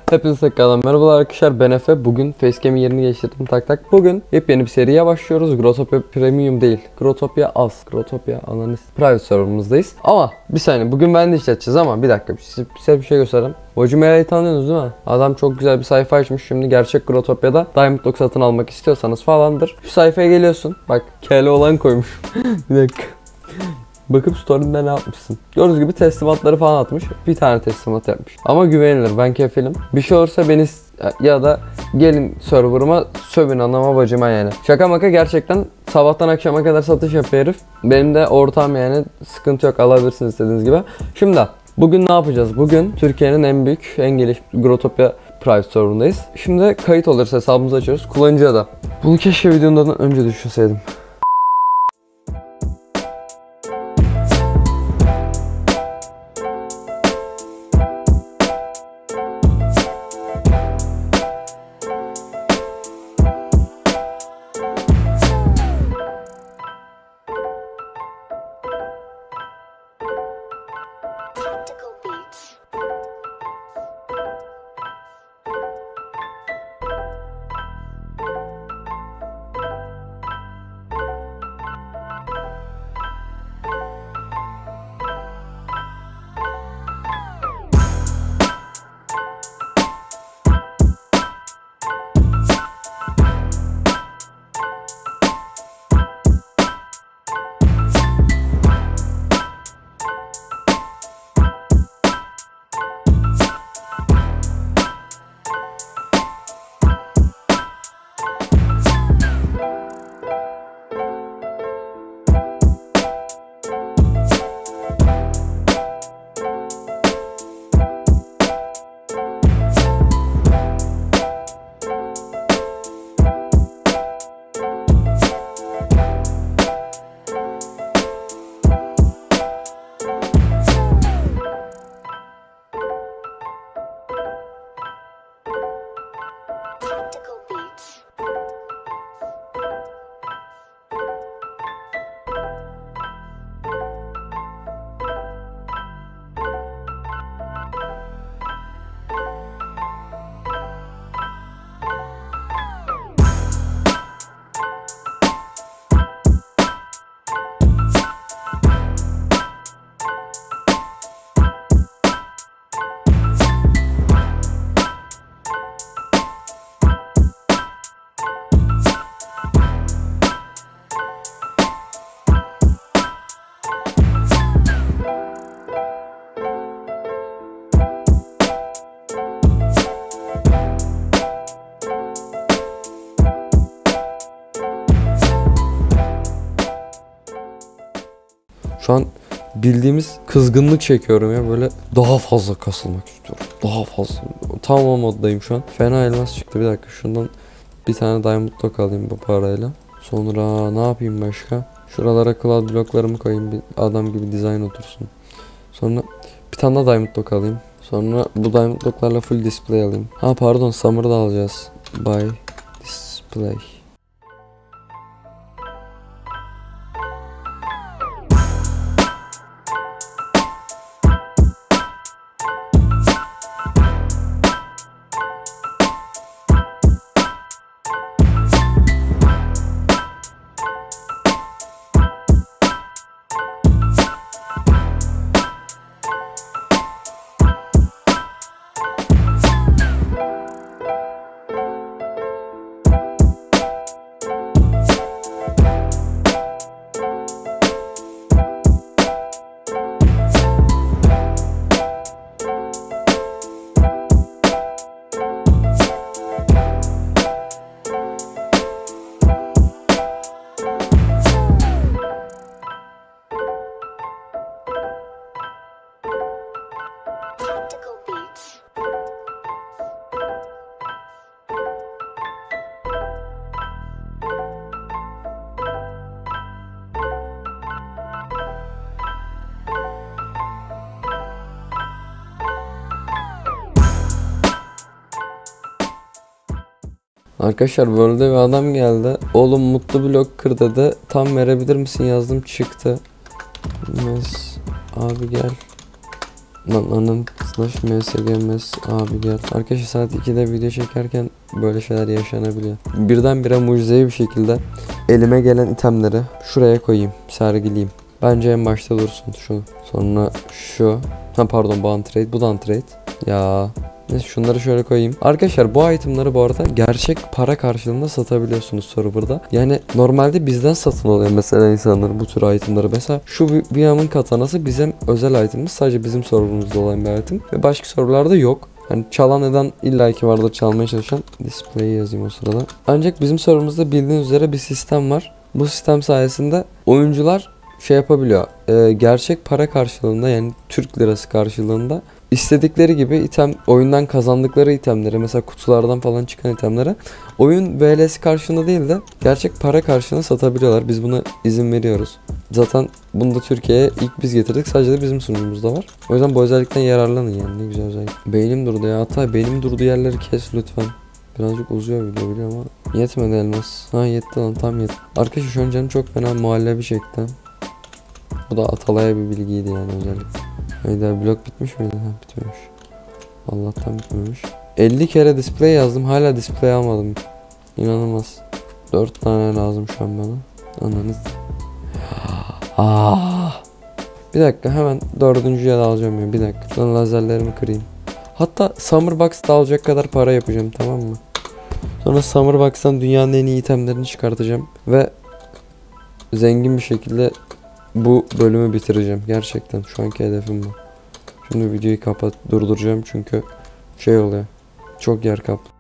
Hepinize tekrardan merhabalar arkadaşlar, ben Efe. Bugün Facecam'in yerini değiştirdim, tak. Bugün yepyeni bir seriye başlıyoruz. Growtopia Premium değil, Growtopia Az, Growtopia Ananas Private server'ımızdayız. Ama bir saniye, bugün ben de işleteceğiz ama bir dakika, size bir şey göstereyim. Vojumera'yı tanıyorsunuz değil mi? Adam çok güzel bir sayfa açmış. Şimdi gerçek Growtopia'da Diamond Dog satın almak istiyorsanız falandır. Şu sayfaya geliyorsun. Bak, kele olan koymuş. Bir dakika. Bakıp story'inde ne yapmışsın? Gördüğünüz gibi teslimatları falan atmış. Bir tane teslimat yapmış. Ama güvenilir. Ben kefilim. Bir şey olursa beni ya da gelin serverıma sövün anama bacıma yani. Şaka maka, gerçekten sabahtan akşama kadar satış yapıyor herif. Benim de ortağım yani, sıkıntı yok, alabilirsiniz istediğiniz gibi. Şimdi bugün ne yapacağız? Bugün Türkiye'nin en büyük, en gelişmiş Growtopia Private server'ındayız. Şimdi kayıt olursa hesabımızı açıyoruz. Kullanıcıya da. Bunu keşke videodan önce düşünseydim. Şu an bildiğimiz kızgınlık çekiyorum ya, böyle daha fazla kasılmak istiyorum. Daha fazla. Tam o moddayım şu an. Fena elmas çıktı. Bir dakika, şundan bir tane Diamond Dog alayım bu parayla. Sonra ne yapayım başka? Şuralara cloud bloklarımı koyayım, bir adam gibi dizayn otursun. Sonra bir tane daha Diamond Dog alayım. Sonra bu Diamond Dog'larla full display alayım. Ha pardon, Summer'ı da alacağız. Buy display. Arkadaşlar World'e bir adam geldi. Oğlum mutlu blok kır dedi. Tam verebilir misin yazdım, çıktı. Abi gel. Lan anam Slash msgms abi gel. Arkadaşlar saat 2'de video çekerken böyle şeyler yaşanabiliyor. Birdenbire mucizevi bir şekilde elime gelen itemleri şuraya koyayım, sergileyeyim. Bence en başta dursun şu. Sonra şu. Ha pardon, bu untrade, bu da untrade. Ya neyse, şunları şöyle koyayım. Arkadaşlar bu itemları bu arada gerçek para karşılığında satabiliyorsunuz serverda. Yani normalde bizden satın alıyor mesela insanlar bu tür itemları. Mesela şu Viam'ın katanası bizim özel itemimiz. Sadece bizim serverımızda olan bir item. Ve başka serverlarda yok. Hani çalan eden illaki vardır, çalmaya çalışan. Display yazayım o sırada. Ancak bizim serverımızda bildiğiniz üzere bir sistem var. Bu sistem sayesinde oyuncular şey yapabiliyor. Gerçek para karşılığında, yani Türk lirası karşılığında istedikleri gibi item, oyundan kazandıkları itemleri, mesela kutulardan falan çıkan itemleri oyun VL'si karşılığında değil de gerçek para karşılığında satabiliyorlar. Biz buna izin veriyoruz. Zaten bunu da Türkiye'ye ilk biz getirdik. Sadece de bizim sunucumuzda var. O yüzden bu özellikten yararlanın yani. Ne güzel özellik. Beynim durdu ya. Hatta beynim durduğu yerleri kes lütfen. Birazcık uzuyor video biliyorum ama yetmedi elmas. Ha yetti lan, tam yetti. Arkadaşlar şu an canım çok fena muhallebi çekti. Bu da Atalay'a bir bilgiydi yani özellikle. Hayda, blok bitmiş miydi? Ha, bitmemiş. Allah'tan bitmemiş. 50 kere display yazdım, hala display almadım. İnanılmaz. 4 tane lazım şu an bana. Ananız. Bir dakika, hemen dördüncüye de alacağım ya. Bir dakika. Sonra lazerlerimi kırayım. Hatta Summer Box'ta alacak kadar para yapacağım, tamam mı? Sonra Summer Box'tan dünyanın en iyi itemlerini çıkartacağım. Ve zengin bir şekilde bu bölümü bitireceğim. Gerçekten şu anki hedefim bu. Şimdi videoyu durduracağım çünkü şey oluyor. Çok yer kaplıyor.